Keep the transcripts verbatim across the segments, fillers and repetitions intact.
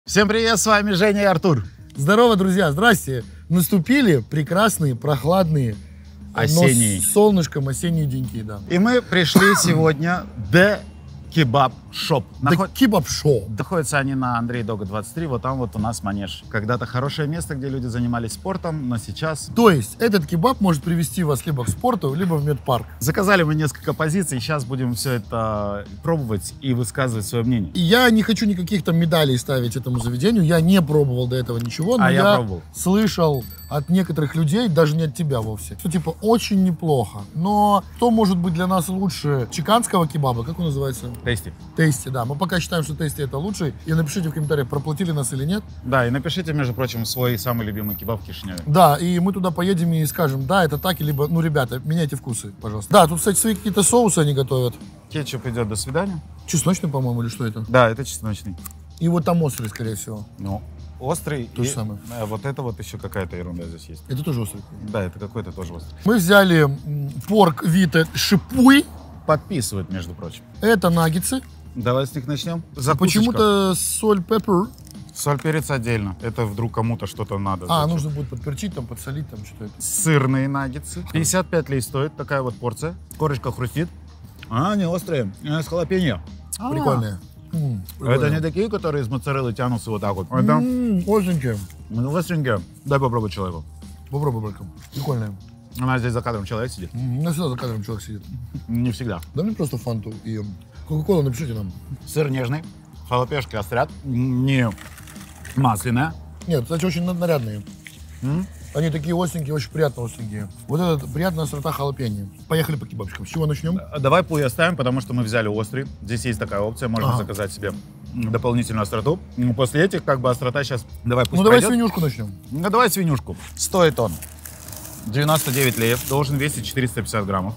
Всем привет, с вами Женя и Артур. Здорово, друзья, здрасте. Наступили прекрасные, прохладные, осенние, но с солнышком осенние деньки, да. И мы пришли сегодня в Kebab Shop. Наход... Kebab Shop. Находятся они на Андрей Дога, двадцать три, вот там вот у нас манеж. Когда-то хорошее место, где люди занимались спортом, но сейчас... То есть этот кебаб может привести вас либо к спорту, либо в медпарк. Заказали мы несколько позиций, сейчас будем все это пробовать и высказывать свое мнение. И я не хочу никаких там медалей ставить этому заведению, я не пробовал до этого ничего, но а я, я пробовал. слышал от некоторых людей, даже не от тебя вовсе, что типа очень неплохо. Но что может быть для нас лучше чиканского кебаба, как он называется? Тести. Тести, да. Мы пока считаем, что тести это лучший. И напишите в комментариях, проплатили нас или нет. Да, и напишите, между прочим, свой самый любимый кебаб в Кишиневе. Да, и мы туда поедем и скажем, да, это так, либо, ну, ребята, меняйте вкусы, пожалуйста. Да, тут, кстати, свои какие-то соусы они готовят. Кетчуп идет до свидания. Чесночный, по-моему, или что это? Да, это чесночный. И вот там острый, скорее всего. Ну, острый. То и, же самое. А вот это вот еще какая-то ерунда здесь есть. Это тоже острый? Да, это какой-то тоже острый. Мы взяли порк вите шипуй. Подписывают, между прочим. Это наггетсы. Давай с них начнем. Почему-то соль, пеппер. Соль, перец отдельно. Это вдруг кому-то что-то надо. А, зачем? нужно будет подперчить, там, подсолить, там что-то. Сырные наггетсы. пятьдесят пять лей стоит такая вот порция. Корочка хрустит. А, не острые. С халапеньо. Прикольные. М, Это не такие, которые из моцареллы тянутся вот так вот. Это М, остренькие. остренькие. Дай попробовать человеку. Попробуй, братка. Прикольные. У нас здесь за кадром человек сидит. М, У нас всегда за кадром человек сидит. Не всегда. Дай мне просто фанту и кока-колу напишите нам. Сыр нежный. Халапешки острят. Не масляная. Нет, кстати, очень нарядные. М? Они такие остренькие, очень приятно остренькие. Вот это приятная острота халапеньо. Поехали по кебабчикам. С чего начнем? Давай пуи оставим, потому что мы взяли острый. Здесь есть такая опция, можно Ага. заказать себе дополнительную остроту. Ну, после этих, как бы, острота сейчас... Давай, пусть Ну давай пройдет. свинюшку начнем. Ну, давай свинюшку. Стоит он девяносто девять леев, должен весить четыреста пятьдесят граммов.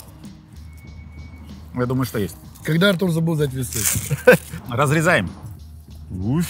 Я думаю, что есть. Когда Артур забыл взять весы? Разрезаем. Уф.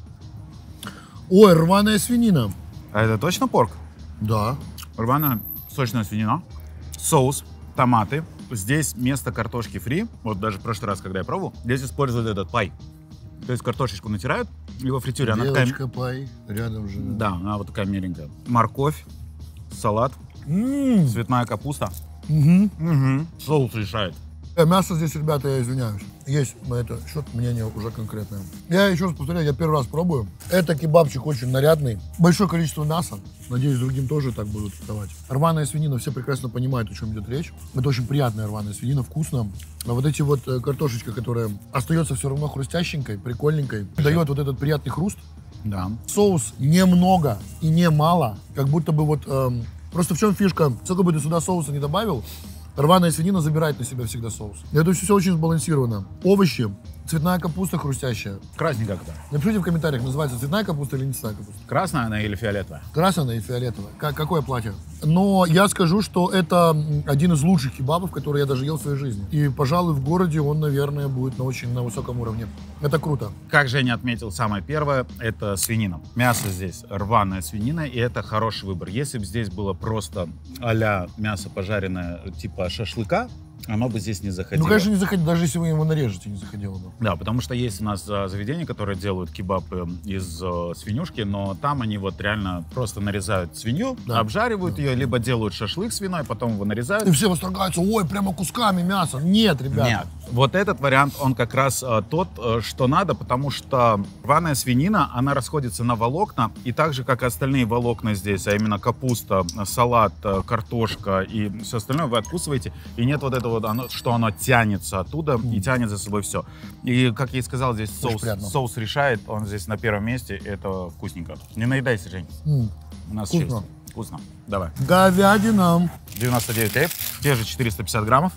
Ой, рваная свинина. А это точно порк? Да. Рваная сочная свинина, соус, томаты. Здесь вместо картошки фри, вот даже в прошлый раз, когда я пробовал, здесь используют этот пай. То есть картошечку натирают, и во фритюре она такая... Девочка пай, рядом же. Да, она вот такая меленькая. Морковь, салат, М, цветная капуста. мгм. Угу. Соус решает. Э, Мясо здесь, ребята, я извиняюсь. Есть на это счет мнение уже конкретное. Я еще раз повторяю, я первый раз пробую. Это кебабчик очень нарядный. Большое количество мяса. Надеюсь, другим тоже так будут давать. Рваная свинина, все прекрасно понимают, о чем идет речь. Это очень приятная рваная свинина, вкусно. А вот эти вот э, картошечка, которая остается все равно хрустященькой, прикольненькой, дает вот этот приятный хруст. Да. Соус немного и не мало. Как будто бы вот... эм, просто в чем фишка? Сколько бы ты сюда соуса не добавил, рваная свинина забирает на себя всегда соус. Это все очень сбалансировано. Овощи, цветная капуста хрустящая. Красненькая какая. Напишите в комментариях, называется цветная капуста или не цветная капуста. Красная она или фиолетовая? Красная и фиолетовая. Как, какое платье? Но я скажу, что это м, один из лучших кебабов, которые я даже ел в своей жизни. И, пожалуй, в городе он, наверное, будет на очень на высоком уровне. Это круто. Как Женя отметил, самое первое – это свинина. Мясо здесь рваная свинина, и это хороший выбор. Если бы здесь было просто а-ля мясо пожаренное типа шашлыка, оно бы здесь не заходило. Ну, конечно, не заходило, даже если вы его нарежете, не заходило бы. Да, потому что есть у нас а, заведения, которые делают кебабы из а, свинюшки, но там они вот реально просто нарезают свинью, Да. обжаривают Да. ее, либо делают шашлык свиной, потом его нарезают. И все восторгаются, ой, прямо кусками мяса. Нет, ребята. Нет, вот этот вариант, он как раз а, тот, а, что надо, потому что рваная свинина, она расходится на волокна, и так же, как и остальные волокна здесь, а именно капуста, салат, а, картошка и все остальное, вы откусываете, и нет вот этого, оно, что оно тянется оттуда Mm. и тянет за собой все. И, как я и сказал, здесь Очень соус, приятно. соус решает, он здесь на первом месте, это вкусненько. Не наедайся, Жень, М, у нас Вкусно. честь. Вкусно. Давай. Говядина. девяносто девять лей, те же четыреста пятьдесят граммов.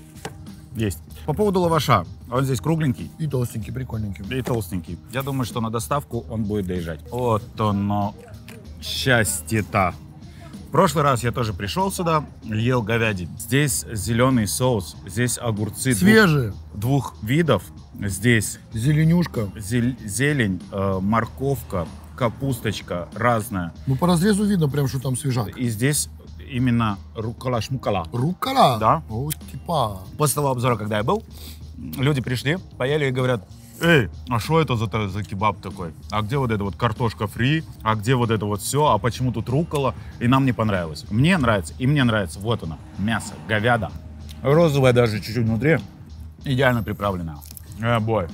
Есть. По поводу лаваша, он здесь кругленький И толстенький, прикольненький. и толстенький. Я думаю, что на доставку он будет доезжать. Вот оно, счастье-то. В прошлый раз я тоже пришел сюда, ел говядину. Здесь зеленый соус, здесь огурцы двух, Свежие. двух видов. Здесь Зеленюшка. зель- зелень, э, морковка, капусточка разная. Ну, по разрезу видно прям, что там свежак. И здесь именно руккола-шмуккола. Руккола? Да. О, типа. После того обзора, когда я был, люди пришли, поели и говорят, Эй, а что это за, за кебаб такой? А где вот эта вот картошка фри? А где вот это вот все? А почему тут руккола? И нам не понравилось. Мне нравится, и мне нравится. Вот оно, мясо, говядо. Розовое даже чуть-чуть внутри. Идеально приправленное. Э, бой.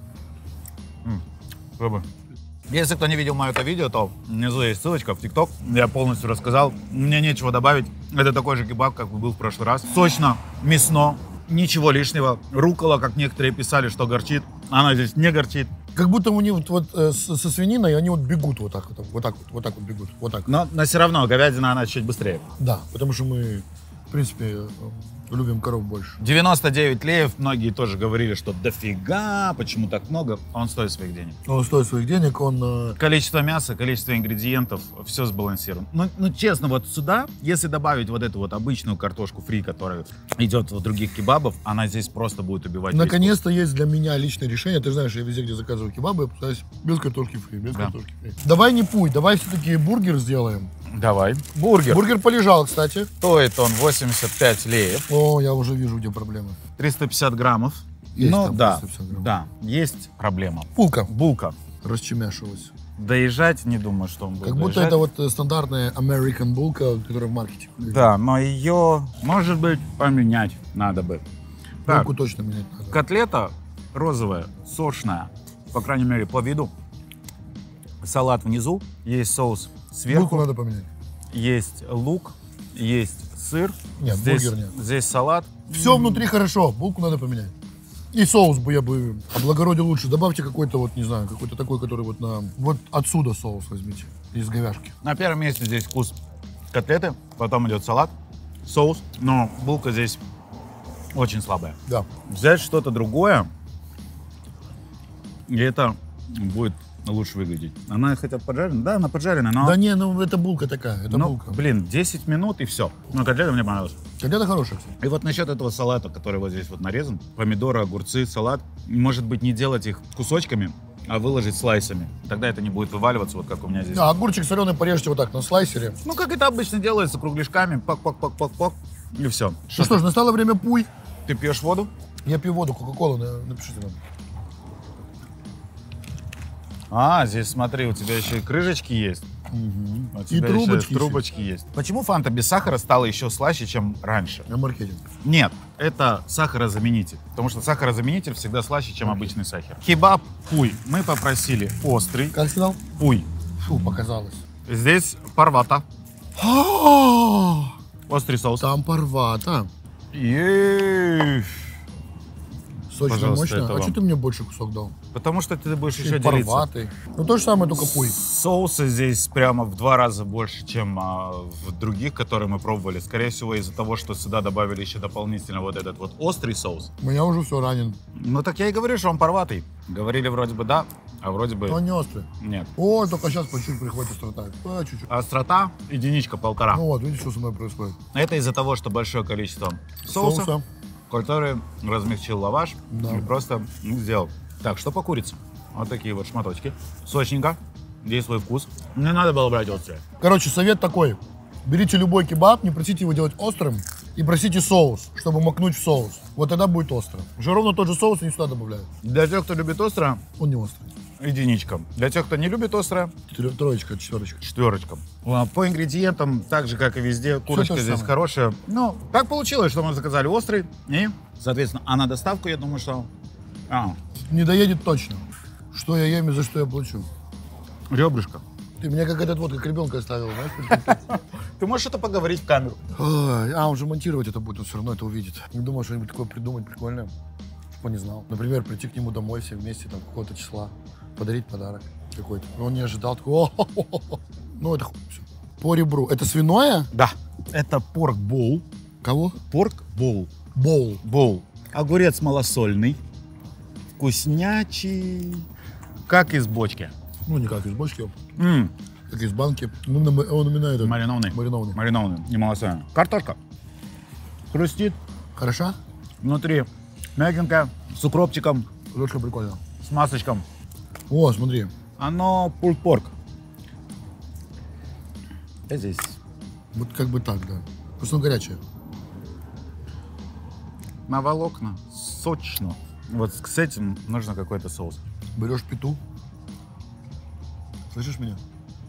М-м, Если кто не видел мое это видео, то внизу есть ссылочка в ТикТок. Я полностью рассказал. Мне нечего добавить. Это такой же кебаб, как был в прошлый раз. Сочно, мясно, ничего лишнего. Руккола, как некоторые писали, что горчит. Она здесь не горчит. Как будто у них вот, вот э, с- со свининой они вот бегут вот так вот, вот так вот, вот так вот бегут, вот так. Но, но все равно говядина, она чуть быстрее. Да, потому что мы, в принципе, э, любим коров больше. девяносто девять леев. Многие тоже говорили, что дофига, почему так много. Он стоит своих денег. Он стоит своих денег, он... э, Количество мяса, количество ингредиентов, все сбалансировано. Ну, ну, честно, вот сюда, если добавить вот эту вот обычную картошку фри, которая идет в других кебабов, она здесь просто будет убивать весь Наконец-то есть для меня личное решение. Ты знаешь, я везде, где заказываю кебабы, я пытаюсь без картошки фри, без Да. картошки фри. Давай не пуй, давай все-таки бургер сделаем. вкус. Давай. Бургер. Бургер полежал, кстати. Стоит он восемьдесят пять леев, О, я уже вижу, где проблема. триста пятьдесят граммов. Есть Ну там да, триста пятьдесят грамм. да, есть проблема. Булка Булка. расчемяшилась. Доезжать, не думаю, что он будет Как будто доезжать. это вот э, стандартная American булка, которая в маркете. Да, но ее, может быть, поменять надо бы. Так, Булку точно менять надо. котлета розовая, сочная, по крайней мере, по виду. Салат внизу, есть соус Булку сверху, надо поменять. есть лук, есть сыр. Нет, здесь, бургер нет. здесь салат. Все внутри хорошо, булку надо поменять. И соус бы я бы облагородил лучше. Добавьте какой-то вот, не знаю, какой-то такой, который вот на... Вот отсюда соус возьмите, из говяжки. На первом месте здесь вкус котлеты, потом идет салат, соус, но булка здесь очень слабая. Да. Взять что-то другое, и это будет лучше выглядеть. Она хотя бы поджарена? Да, она поджарена, но... Да не, ну это булка такая, это ну, булка. блин, десять минут и все. Ну, котлета мне понравилась. Котлета хорошая, кстати. И вот насчет этого салата, который вот здесь вот нарезан, помидоры, огурцы, салат, может быть, не делать их кусочками, а выложить слайсами. Тогда это не будет вываливаться, вот как у меня здесь. Да, огурчик соленый порежьте вот так на слайсере. Ну, как это обычно делается, кругляшками, пак-пак-пак-пак-пак, и все. Ну что ж, настало время пуй. Ты пьешь воду? Я пью воду, кока-колу, на- напишите нам. А, здесь смотри, у тебя еще и крышечки есть. У И тебя еще трубочки трубочки есть. Почему фанта без сахара стала еще слаще, чем раньше? На маркетинг. Нет, это сахарозаменитель. Потому что сахарозаменитель всегда слаще, чем обычный сахар. Кебаб пуй. Мы попросили острый Как сказал? пуй. Фу, показалось. Здесь парвата. А, Острый соус. Там порвато. Ей. Сочно, Пожалуйста, мощно. это А вам. что ты мне больше кусок дал? Потому что ты будешь еще делиться. Порватый. Ну то же самое, только пуй. Соусы здесь прямо в два раза больше, чем а, в других, которые мы пробовали. Скорее всего, из-за того, что сюда добавили еще дополнительно вот этот вот острый соус. У меня уже все ранен. Ну так я и говорю, что он порватый. Говорили вроде бы да, а вроде бы Но он не острый. нет. О, только сейчас по чуть-чуть прихватит острота. А, чуть-чуть. Острота единичка полтора. Ну вот, видишь, что со мной происходит. Это из-за того, что большое количество соуса, Соуса. который размягчил лаваш Да. и просто ну, сделал. Так, что по курице? Вот такие вот шматочки. Сочненько. Есть свой вкус. Не надо было брать острое. Короче, совет такой. Берите любой кебаб, не просите его делать острым, и просите соус, чтобы макнуть в соус. Вот тогда будет острым. Уже ровно тот же соус они сюда добавляют. Для тех, кто любит острое, Он не острый. единичка. Для тех, кто не любит острое, Тро- Троечка, четверочка. четверочка. А, По ингредиентам, так же, как и везде, курочка то же здесь самое. хорошая. Ну, так получилось, что мы заказали острый. И, соответственно, а на доставку, я думаю, что... А, Не доедет точно. Что я ем и за что я плачу. ребрышко. Ты меня как этот вот, как ребенка оставил, знаешь? Ты можешь это поговорить в камеру? Ой, а, он же монтировать это будет, он все равно это увидит. Не думал, что-нибудь такое придумать прикольное. Чтоб он не знал. Например, прийти к нему домой все вместе, там, какого-то числа, подарить подарок какой-то. Он не ожидал такого. «О-хо-хо-хо». Ну, это все. По ребру. Это свиное? Да. Это порк-боул. Кого? Порк-боул. Боул. Боул. Огурец малосольный. Вкуснячий. Как из бочки. Ну, не как из бочки, М, как из банки. Ну, на- он именно этот. Маринованный. Маринованный. Маринованный, не малосольный. Картошка. Хрустит. Хороша? Внутри мягенькая, с укропчиком, Лёшка, прикольно. с масочком. О, смотри. Оно пульт-порк. Я здесь. Вот как бы так, да. Просто он горячее. На волокна. Сочно. Вот с этим нужно какой-то соус. Берешь пету. Слышишь меня?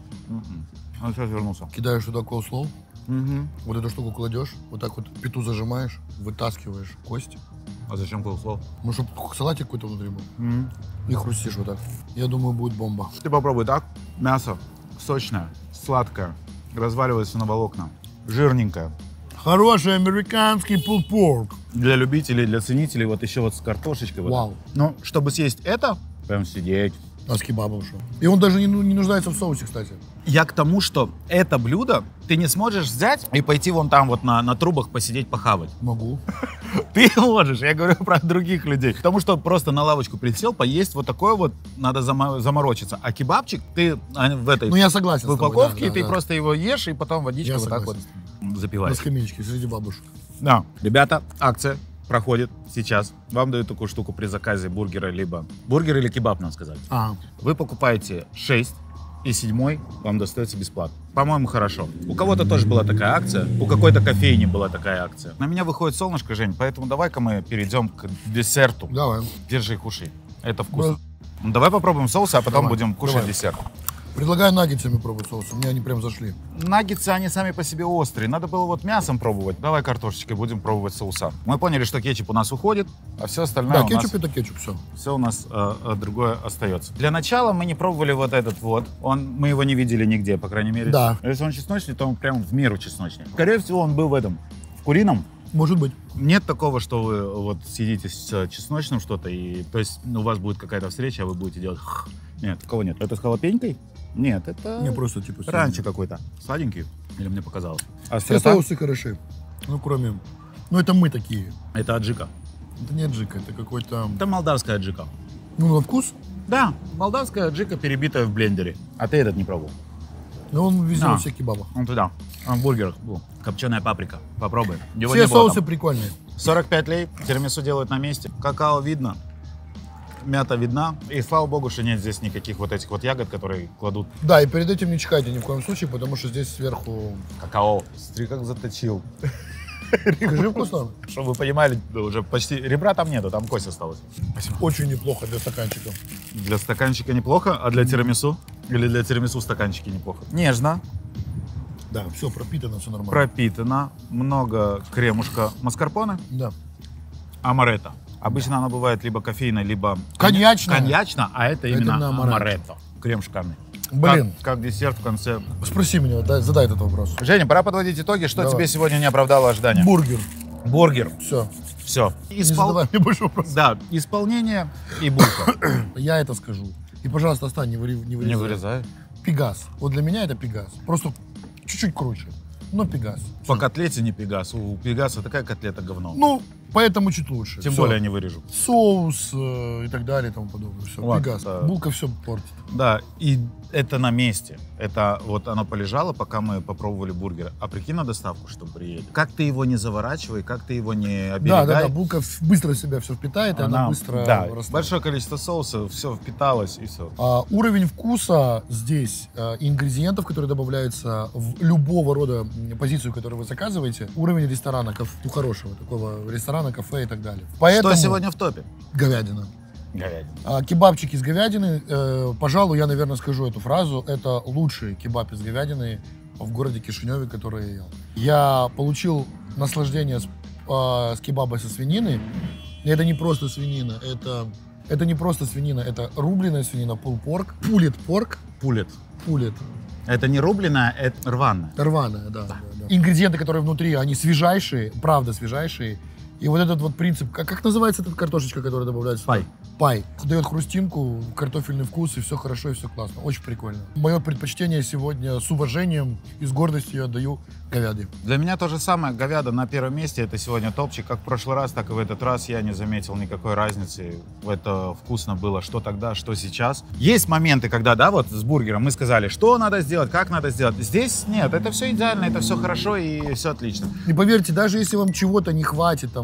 Mm-mm. Он сейчас вернулся. Кидаешь туда коуслоу. Mm-hmm. Вот эту штуку кладешь. Вот так вот пету зажимаешь. Вытаскиваешь кость. А зачем коуслоу? Ну, чтобы салатик какой-то внутри был. Mm-hmm. И хрустишь вот так. Я думаю, будет бомба. Ты попробуй так. Мясо сочное, сладкое, разваливается на волокна, жирненькое. Хороший американский pulled pork. Для любителей, для ценителей, вот еще вот с картошечкой. Вот. Вау. Ну, чтобы съесть это, прям сидеть. А с кебабом что? И он даже не, ну, не нуждается в соусе, кстати. Я к тому, что это блюдо ты не сможешь взять и пойти вон там вот на, на трубах посидеть, похавать. Могу. Ты можешь, я говорю про других людей. Потому что просто на лавочку присел, поесть вот такое вот, надо зама- заморочиться. А кебабчик ты в этой Ну, я согласен в с тобой, упаковке, да, и ты да, да. просто его ешь, и потом водичкой Я вот так вот согласен. На запиваешь. скамеечке среди бабушек. Да. Ребята, акция проходит сейчас. Вам дают такую штуку при заказе бургера, либо бургер или кебаб, надо сказать. А, Вы покупаете шесть, и седьмой вам достается бесплатно. По-моему, хорошо. У кого-то тоже была такая акция, у какой-то кофейни была такая акция. На меня выходит солнышко, Жень, поэтому давай-ка мы перейдем к десерту. давай. Держи, кушай. Это вкусно. Ну, давай попробуем соус, а потом Давай, будем кушать давай. десерт. Предлагаю наггетсами пробовать соус. У меня они прям зашли. Наггетсы, они сами по себе острые. Надо было вот мясом пробовать. Давай картошечкой будем пробовать соуса. Мы поняли, что кетчуп у нас уходит, а все остальное Да, у кетчуп нас... это кетчуп, все. Все у нас э, э, другое остается. Для начала мы не пробовали вот этот вот. Он, мы его не видели нигде, по крайней мере. Да. Если он чесночный, то он прям в меру чесночный. Скорее всего, он был в этом, в курином. Может быть. Нет такого, что вы вот сидите с э, чесночным что-то, и то есть ну, у вас будет какая-то встреча, а вы будете делать... х. Нет, такого нет. Это с халапенькой? Нет, это Не просто типа... раньше какой-то. Сладенький? Или мне показалось? А Все острота? соусы хороши. Ну, кроме... Ну, это мы такие. Это аджика. Это не аджика, это какой-то... Это молдавская аджика. Ну, на вкус. Да, молдавская аджика, перебитая в блендере. А ты этот не пробовал? Но он везде А. во всех кебабах. Он туда. Он в бургерах был. Копченая паприка. Попробуй. Его Все не было соусы там. прикольные. сорок пять лей. Тирамису делают на месте. Какао видно. Мята видна. И слава богу, что нет здесь никаких вот этих вот ягод, которые кладут Да, и перед этим не чекайте ни в коем случае, потому что здесь сверху... какао. Смотри, как заточил. Скажи, вкусно? Чтобы вы понимали, да, уже почти... Ребра там нету, там кость осталась. Спасибо. Очень неплохо для стаканчика. Для стаканчика неплохо, а для тирамису? Или для тирамису стаканчики неплохо? Нежно, Да, все пропитано, все нормально. пропитано, много кремушка маскарпоне, Да. амаретто. Обычно она бывает либо кофейная, либо Коньячная. коньячно, а это именно именно амаретто. амаретто. Крем шикарный. Блин. Как, как десерт в конце. Спроси меня, дай- задай этот вопрос. Женя, пора подводить итоги. Что Давай. тебе сегодня не оправдало ожидания? Бургер. Бургер. Все. Все. Не задавай мне больше вопросов. Да, исполнение и булка. Я это скажу. И, пожалуйста, остань, не, выри... не вырезай. Не вырезай. Пегас. Вот для меня это Пегас. Просто чуть-чуть круче. Но Пегас. По котлете не пегас. У пегаса такая котлета говно. Ну, поэтому чуть лучше. Тем Всё. более не вырежу. Соус э, и так далее и тому подобное. Все, Вот, Пегас. это- Булка все портит. Да, и это на месте. Это вот оно полежало, пока мы попробовали бургер. А прикинь на доставку, что приедет. Как ты его не заворачивай, как ты его не Да, оберегай. да, да, булка в- быстро себя все впитает, и она быстро да, растает. большое количество соуса, все впиталось и все. А, уровень вкуса здесь, а, и ингредиентов, которые добавляются в любого рода м, позицию, которую вы заказываете, уровень ресторана, кафе, ну, хорошего такого ресторана, кафе и так далее. Поэтому Что сегодня в топе? говядина. Говядина. А, кебабчик из говядины, э, пожалуй, я, наверное, скажу эту фразу, это лучший кебаб из говядины в городе Кишиневе, который я ел. Я получил наслаждение с, а, с кебаба со свинины. И это не просто свинина, это, это не просто свинина, это рубленая свинина, pulled pork, pulled pork, Пулет. pulled, Это не рубленая, это рваная. рваная, да, да, да. Ингредиенты, которые внутри, они свежайшие, правда свежайшие. И вот этот вот принцип, как, как называется эта картошечка, которая добавляется? Пай. Пай. Дает хрустинку, картофельный вкус, и все хорошо, и все классно. Очень прикольно. Мое предпочтение сегодня с уважением и с гордостью я отдаю говяде. Для меня то же самое. Говяда на первом месте. Это сегодня топчик. Как в прошлый раз, так и в этот раз я не заметил никакой разницы. Это вкусно было, что тогда, что сейчас. Есть моменты, когда, да, вот с бургером мы сказали, что надо сделать, как надо сделать. Здесь нет, это все идеально, это все хорошо и все отлично. И поверьте, даже если вам чего-то не хватит, там,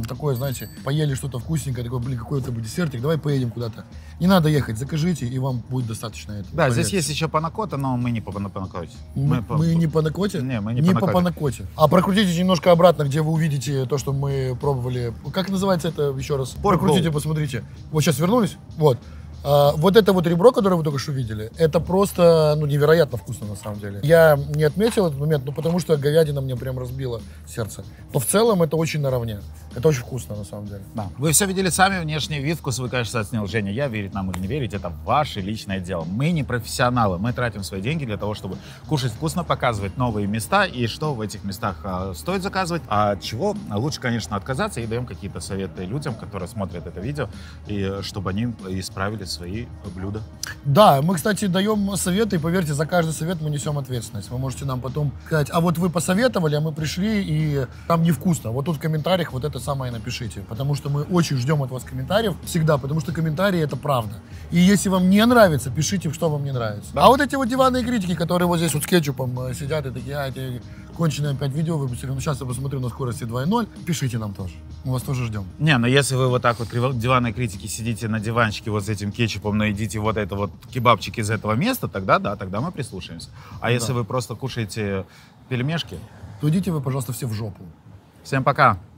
такое, знаете, поели что-то вкусненькое, такой, блин, какой-то бы десертик, давай поедем куда-то. Не надо ехать, закажите, и вам будет достаточно этого. Да, поверьте. Здесь есть еще панакота, но мы не по панакоте. Мы, мы, мы не по накоте? Не, мы не, не по, по панакоте. А прокрутите немножко обратно, где вы увидите то, что мы пробовали. Как называется это еще раз? Порк Прокрутите, ролл. Посмотрите. Вот сейчас вернулись. Вот. А, вот это вот ребро, которое вы только что видели, это просто, ну, невероятно вкусно на самом деле. Я не отметил этот момент, ну, потому что говядина мне прям разбила сердце. Но в целом это очень наравне. Это очень вкусно на самом деле. Да. Вы все видели сами, внешний вид, вкус вы, конечно, оценил. Женя, я верить нам или не верить, это ваше личное дело. Мы не профессионалы, мы тратим свои деньги для того, чтобы кушать вкусно, показывать новые места и что в этих местах а, стоит заказывать, а от чего лучше, конечно, отказаться, и даем какие-то советы людям, которые смотрят это видео, и чтобы они исправили свои блюда. Да, мы, кстати, даем советы, и поверьте, за каждый совет мы несем ответственность. Вы можете нам потом сказать, а вот вы посоветовали, а мы пришли, и там невкусно. Вот тут в комментариях вот это самое напишите, потому что мы очень ждем от вас комментариев всегда, потому что комментарии — это правда. И если вам не нравится, пишите, что вам не нравится. Да. А вот эти вот диванные критики, которые вот здесь вот с кетчупом сидят и такие, а, эти конченые опять видео выпустили, ну сейчас я посмотрю на скорости два ноль, пишите нам тоже, мы вас тоже ждем. Не, но если вы вот так вот диванной критики сидите на диванчике вот с этим кетчупом, но едите вот это вот кебабчик из этого места, тогда да, тогда мы прислушаемся. А да. Если вы просто кушаете пельмешки, то идите вы, пожалуйста, все в жопу. Всем пока!